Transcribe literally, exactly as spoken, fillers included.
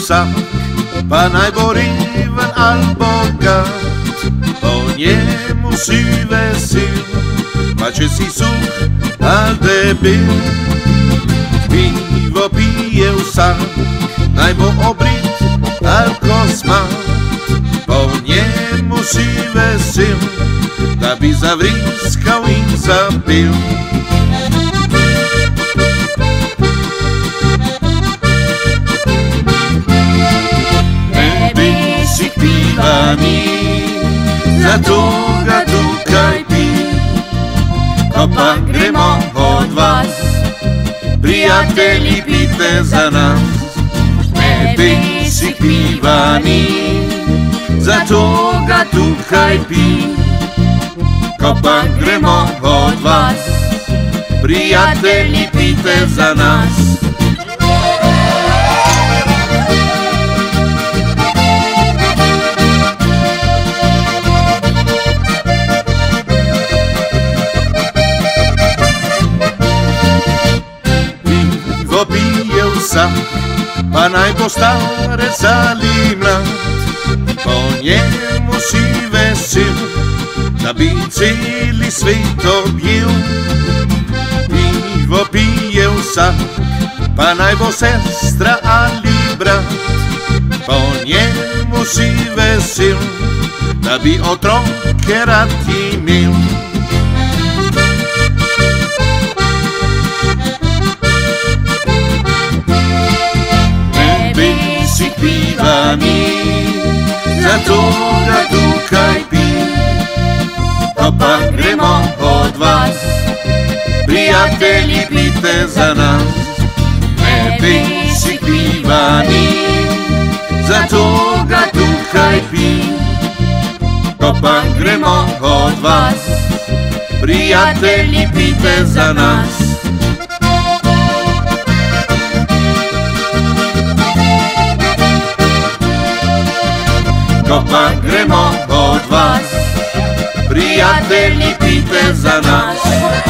vsak, pa naj bo reven ali bogat, po njemu si vesel, pa če si suh ali debel. Pivo pije vsak, naj bo obrit ali kosmat, po njemu si vesel, da bi zavriskal in zapel. Piva ni, zato ga tukaj pim. Ko pa gremo od vas, prijatelji, pijte za nas. Ne besih piva ni, zato ga tukaj pim. Ko pa gremo od vas, prijatelji, pijte za nas. Pije vsak, pa naj bo starec ali mlad, po njemu si vesel, da bi celi svet objel. Pivo pije vsak, pa naj bo sestra ali brat, po njemu si vesel, da bi otroke rad imel. Piva ni, zato ga tukaj pim. Ko pa gremo od vas, prijatelji, pijte za nas. Ne besih piva ni, zato ga tukaj pim. Ko pa gremo od vas, prijatelji, pijte za nas. Ko pa gremo od vas, prijatelji, pijte za nas.